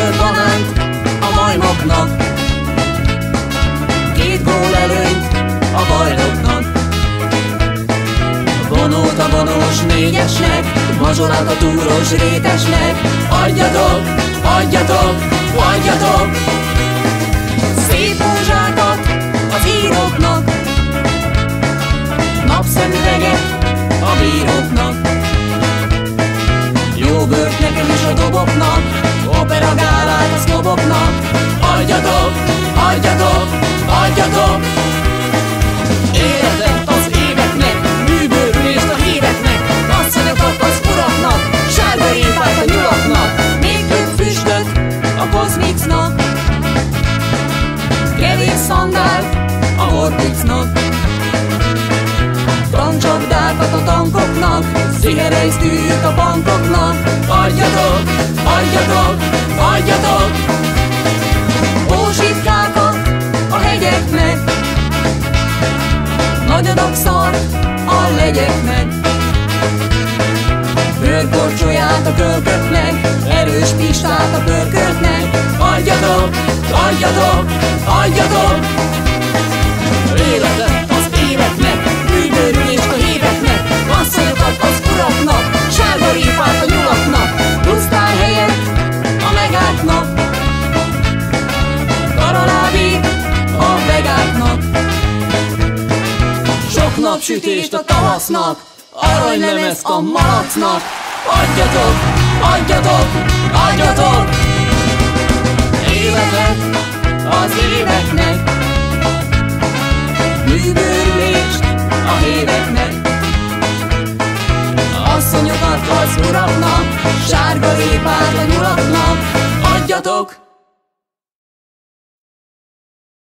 zöld banánt a majmoknak, 2 gól előnyt a bajnoknak. Vonót a vonós négyesnek, mazsolát a túros rétesnek. Adjatok, adjatok, adjatok szép rózsákat az íróknak, napszemüveget a bíróknak. Jó bőrt nekem is a doboknak, operagálát a sznoboknak. Adjatok, adjatok, adjatok életet az éveknek, műbőrülést a híveknek, asszonyokat az uraknak, sárga répát a nyulaknak, még több füstöt a kozmicnak, kevés szandált a horticnak. Tankcsapdákat a tankoknak, sziherejsztűjük a bankoknak. Adjatok, adjatok, adjatok ósitkákat a hegyeknek, nagy adag szart a legyeknek. Bőrkorcsolyát a kölköknek, erős pistát a pörköltnek. Adjatok, adjatok, adjatok életet az éveknek, műbőrülést a híveknek, asszonyokat az uraknak, sárga répát a nyulaknak, pusztán helyet a megáknak, karalábét a vegáknak. Sok napsütést a tavasznak, aranylemezt a malacnak. Adjatok, adjatok, adjatok életet az éveknek, műbőrülést a híveknek, asszonyokat az uraknak, sárga répát a